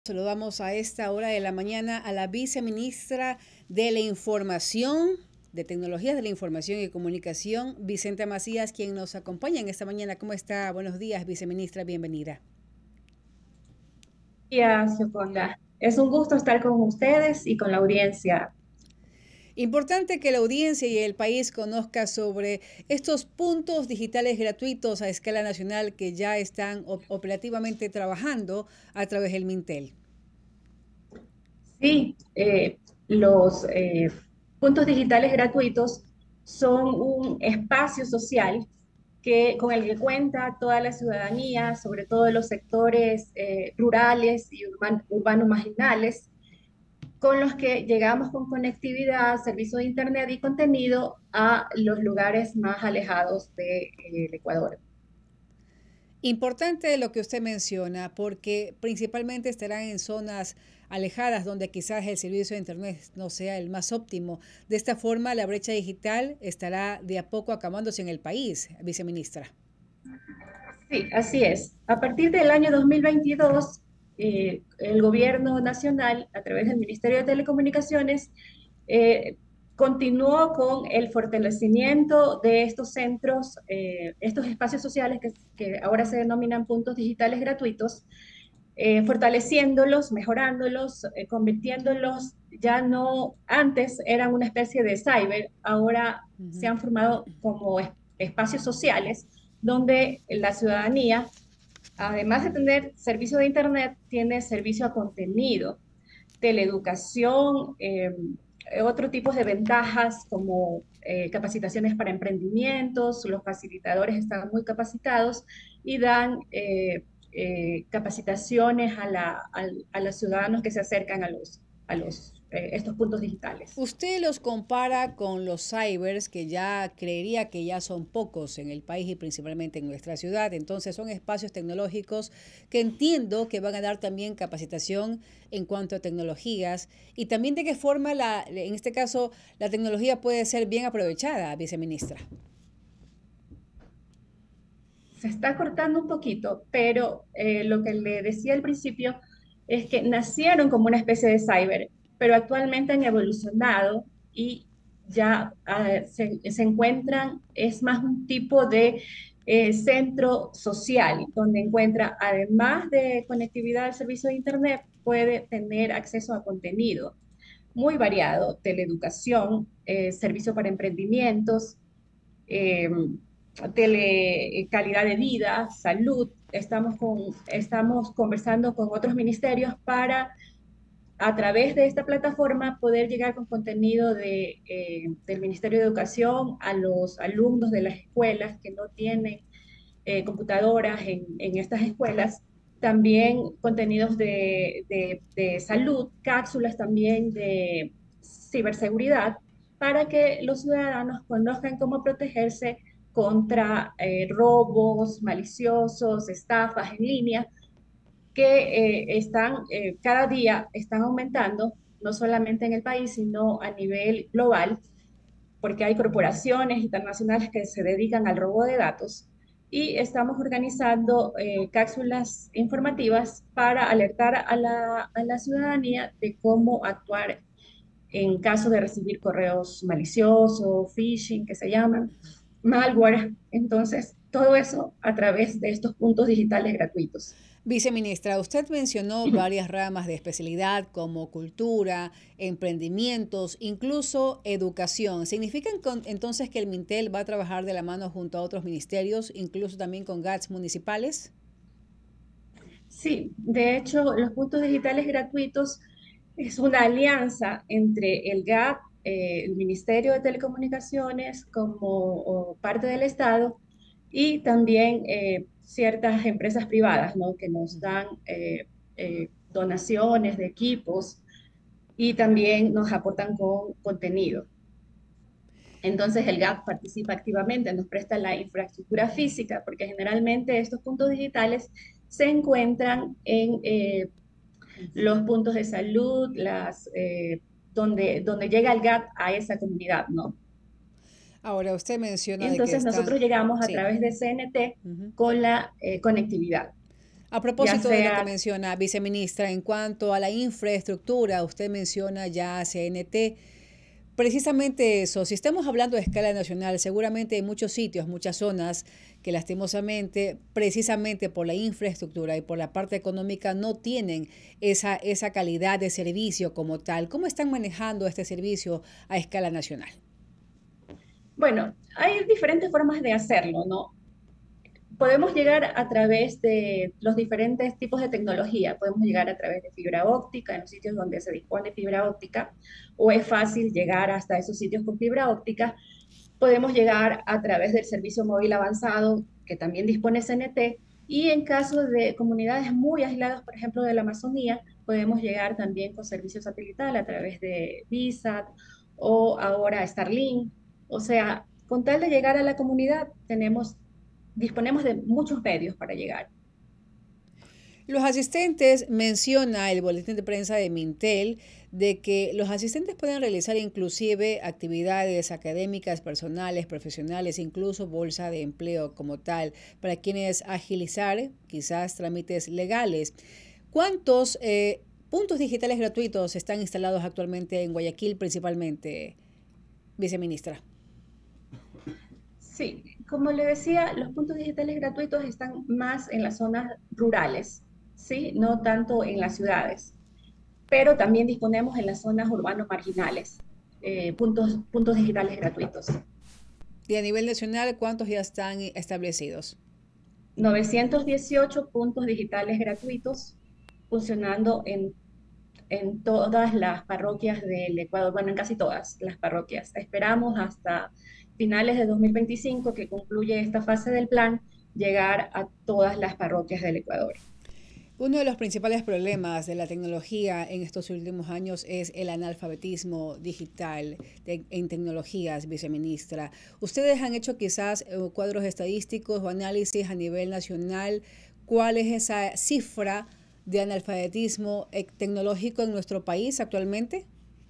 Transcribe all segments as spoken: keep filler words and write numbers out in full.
Saludamos a esta hora de la mañana a la viceministra de la Información, de Tecnologías de la Información y Comunicación, Vicenta Macías, quien nos acompaña en esta mañana. ¿Cómo está? Buenos días, viceministra, bienvenida. Días, Yoconda. Es un gusto estar con ustedes y con la audiencia. Importante que la audiencia y el país conozca sobre estos puntos digitales gratuitos a escala nacional que ya están op operativamente trabajando a través del Mintel. Sí, eh, los eh, puntos digitales gratuitos son un espacio social que, con el que cuenta toda la ciudadanía, sobre todo los sectores eh, rurales y urban, urbanos marginales, con los que llegamos con conectividad, servicio de Internet y contenido a los lugares más alejados del Ecuador. Importante lo que usted menciona, porque principalmente estarán en zonas alejadas donde quizás el servicio de Internet no sea el más óptimo. De esta forma, la brecha digital estará de a poco acabándose en el país, viceministra. Sí, así es. A partir del año dos mil veintidós, eh, el gobierno nacional, a través del Ministerio de Telecomunicaciones, eh, continuó con el fortalecimiento de estos centros, eh, estos espacios sociales que, que ahora se denominan puntos digitales gratuitos, eh, fortaleciéndolos, mejorándolos, eh, convirtiéndolos, ya no, antes eran una especie de cyber, ahora se Ujú. han formado como es- espacios sociales donde la ciudadanía, además de tener servicio de Internet, tiene servicio a contenido, teleeducación, eh, otro tipo de ventajas como eh, capacitaciones para emprendimientos, los facilitadores están muy capacitados y dan eh, eh, capacitaciones a, la, a, a, los ciudadanos que se acercan a los, a los eh, estos puntos digitales. Usted los compara con los cybers, que ya creería que ya son pocos en el país y principalmente en nuestra ciudad. Entonces son espacios tecnológicos que entiendo que van a dar también capacitación en cuanto a tecnologías y también de qué forma, la, en este caso, la tecnología puede ser bien aprovechada, viceministra. Se está cortando un poquito, pero eh, lo que le decía al principio es que nacieron como una especie de cyber, pero actualmente han evolucionado y ya uh, se, se, encuentran, es más un tipo de eh, centro social, donde encuentra, además de conectividad al servicio de Internet, puede tener acceso a contenido muy variado, teleeducación, eh, servicio para emprendimientos, eh, tele, calidad de vida, salud. Estamos, con, estamos conversando con otros ministerios para, a través de esta plataforma, poder llegar con contenido de, eh, del Ministerio de Educación a los alumnos de las escuelas que no tienen eh, computadoras en, en, estas escuelas. También contenidos de, de, de salud, cápsulas también de ciberseguridad, para que los ciudadanos conozcan cómo protegerse contra eh, robos maliciosos, estafas en línea, que eh, están eh, cada día están aumentando, no solamente en el país, sino a nivel global, porque hay corporaciones internacionales que se dedican al robo de datos y estamos organizando eh, cápsulas informativas para alertar a la, a la ciudadanía de cómo actuar en caso de recibir correos maliciosos, phishing, que se llaman, malware. Entonces, todo eso a través de estos puntos digitales gratuitos. Viceministra, usted mencionó varias ramas de especialidad como cultura, emprendimientos, incluso educación. ¿Significan con, entonces que el Mintel va a trabajar de la mano junto a otros ministerios, incluso también con G A T S municipales? Sí, de hecho, los puntos digitales gratuitos es una alianza entre el G A T, eh, el Ministerio de Telecomunicaciones como parte del Estado y también eh, ciertas empresas privadas, ¿no? Que nos dan eh, eh, donaciones de equipos y también nos aportan con contenido. Entonces el G A P participa activamente, nos presta la infraestructura física, porque generalmente estos puntos digitales se encuentran en eh, los puntos de salud, las, eh, donde, donde llega el G A P a esa comunidad, ¿no? Ahora, usted menciona de que Entonces están... nosotros llegamos a Sí. través de C N T Uh -huh. con la eh, conectividad. A ya propósito de lo que sea. menciona, viceministra, en cuanto a la infraestructura, usted menciona ya C N T. Precisamente eso, si estamos hablando de escala nacional, seguramente hay muchos sitios, muchas zonas que lastimosamente, precisamente por la infraestructura y por la parte económica, no tienen esa, esa calidad de servicio como tal. ¿Cómo están manejando este servicio a escala nacional? Bueno, hay diferentes formas de hacerlo, ¿no? Podemos llegar a través de los diferentes tipos de tecnología. Podemos llegar a través de fibra óptica en los sitios donde se dispone de fibra óptica, o es fácil llegar hasta esos sitios con fibra óptica. Podemos llegar a través del servicio móvil avanzado, que también dispone C N T, y en caso de comunidades muy aisladas, por ejemplo, de la Amazonía, podemos llegar también con servicio satelital a través de ViSat o ahora Starlink. O sea, con tal de llegar a la comunidad, tenemos, disponemos de muchos medios para llegar. Los asistentes, menciona el boletín de prensa de Mintel, de que los asistentes pueden realizar inclusive actividades académicas, personales, profesionales, incluso bolsa de empleo como tal, para quienes agilizar quizás trámites legales. ¿Cuántos eh, puntos digitales gratuitos están instalados actualmente en Guayaquil principalmente, viceministra? Sí, como le decía, los puntos digitales gratuitos están más en las zonas rurales, ¿sí? No tanto en las ciudades, pero también disponemos en las zonas urbanos marginales, eh, puntos, puntos digitales gratuitos. Y a nivel nacional, ¿cuántos ya están establecidos? novecientos dieciocho puntos digitales gratuitos funcionando en, en todas las parroquias del Ecuador, bueno, en casi todas las parroquias. Esperamos hasta finales de dos mil veinticinco, que concluye esta fase del plan, llegar a todas las parroquias del Ecuador. Uno de los principales problemas de la tecnología en estos últimos años es el analfabetismo digital de, en tecnologías, viceministra. ¿Ustedes han hecho quizás eh, cuadros estadísticos o análisis a nivel nacional? ¿Cuál es esa cifra de analfabetismo eh, tecnológico en nuestro país actualmente?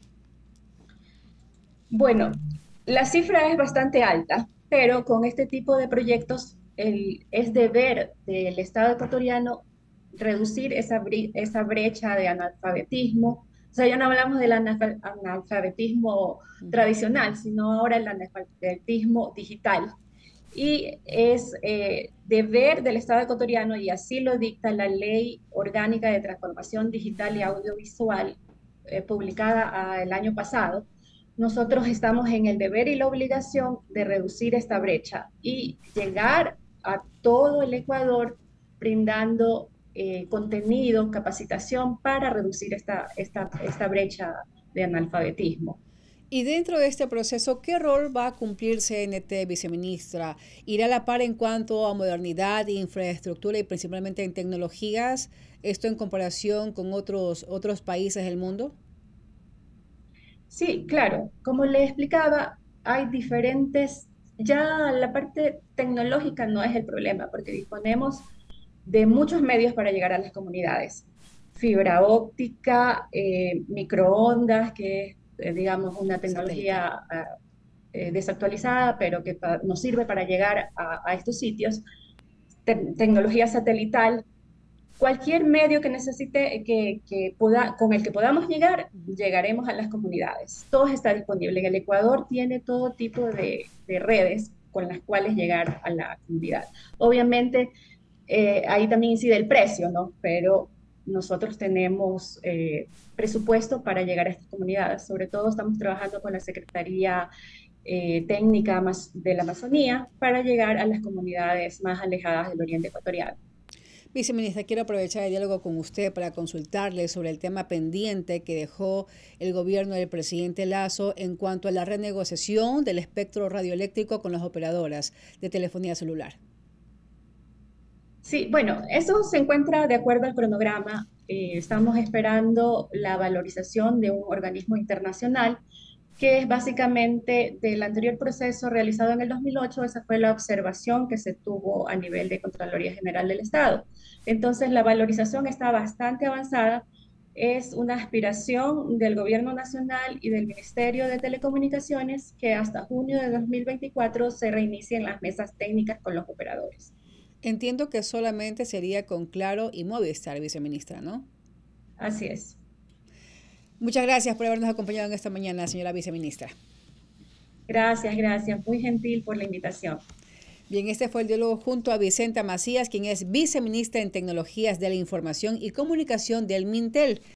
Bueno, la cifra es bastante alta, pero con este tipo de proyectos el, es deber del Estado ecuatoriano reducir esa, bre- esa brecha de analfabetismo. O sea, ya no hablamos del analfa- analfabetismo Ujú. tradicional, sino ahora el analfabetismo digital. Y es eh, deber del Estado ecuatoriano, y así lo dicta la Ley Orgánica de Transformación Digital y Audiovisual, eh, publicada ah, el año pasado. Nosotros estamos en el deber y la obligación de reducir esta brecha y llegar a todo el Ecuador brindando eh, contenido, capacitación para reducir esta, esta, esta brecha de analfabetismo. Y dentro de este proceso, ¿qué rol va a cumplir C N T, viceministra? ¿Irá a la par en cuanto a modernidad, infraestructura y principalmente en tecnologías? ¿Esto en comparación con otros, otros países del mundo? Sí, claro. Como le explicaba, hay diferentes, ya la parte tecnológica no es el problema, porque disponemos de muchos medios para llegar a las comunidades. Fibra óptica, eh, microondas, que es, eh, digamos, una Satélite. tecnología ah, eh, desactualizada, pero que pa- nos sirve para llegar a, a estos sitios. Te- tecnología satelital, cualquier medio que necesite, que, que pueda, con el que podamos llegar, llegaremos a las comunidades. Todo está disponible. En el Ecuador tiene todo tipo de, de redes con las cuales llegar a la comunidad. Obviamente, eh, ahí también incide el precio, ¿no? Pero nosotros tenemos eh, presupuesto para llegar a estas comunidades. Sobre todo estamos trabajando con la Secretaría eh, Técnica de la Amazonía para llegar a las comunidades más alejadas del oriente ecuatoriano. Viceministra, quiero aprovechar el diálogo con usted para consultarle sobre el tema pendiente que dejó el gobierno del presidente Lazo en cuanto a la renegociación del espectro radioeléctrico con las operadoras de telefonía celular. Sí, bueno, eso se encuentra de acuerdo al cronograma. Eh, estamos esperando la valorización de un organismo internacional que es básicamente del anterior proceso realizado en el dos mil ocho. Esa fue la observación que se tuvo a nivel de Contraloría General del Estado. Entonces, la valorización está bastante avanzada. Es una aspiración del Gobierno Nacional y del Ministerio de Telecomunicaciones que hasta junio de dos mil veinticuatro se reinicien las mesas técnicas con los operadores. Entiendo que solamente sería con Claro y Movistar, viceministra, ¿no? Así es. Muchas gracias por habernos acompañado en esta mañana, señora viceministra. Gracias, gracias. Muy gentil por la invitación. Bien, este fue el diálogo junto a Vicenta Macías, quien es viceministra en Tecnologías de la Información y Comunicación del Mintel.